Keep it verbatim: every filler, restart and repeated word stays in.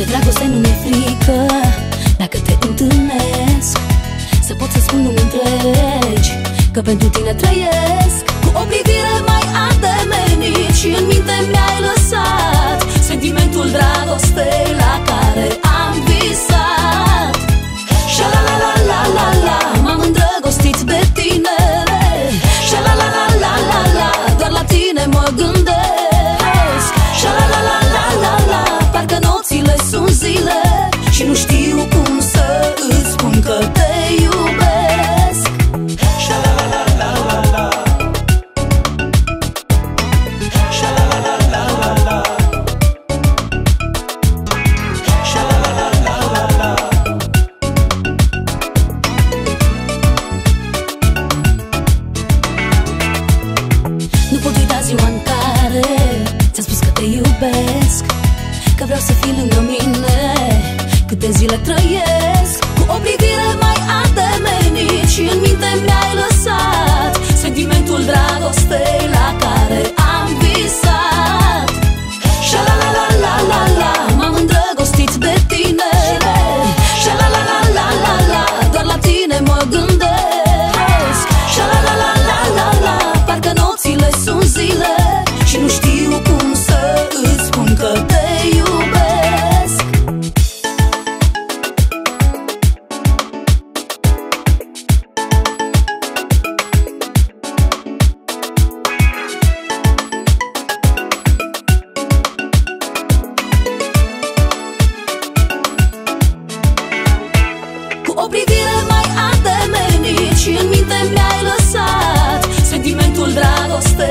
De dragoste nu mi-e frică, dacă te întâlnesc, să pot să spun nu-mi întregi că pentru tine trăiesc. Cu o privire mai ademenit și în minte mi-ai lăsat sentimentul dragostei la care am visat. Și la la la la la la, m-am îndrăgostit de tine. Și la la la la la la, doar la tine mă gândesc. Și la la la la la la, parcă nopțile sunt zile și nu știu cum să îți spun că te iubesc. Și la la la la la la, și la la la la la la, și la la la la la la. Nu pot uita ziua în care ți-am spus că te iubesc, că vreau să fii lângă mine câte zile trăiesc. Cu o privire mai ademenit și în minte mi-ai lăsat sentimentul dragostei la care am visat. Și la la la la la la, m-am îndrăgostit de tine. Și la la la la la la, doar la tine mă gândesc. Și la la la la la la, parcă nopțile sunt zile și nu știu cum să îți spun că te iubesc. Cu o privire mai ademenit și în minte mi-ai lăsat sentimentul dragostei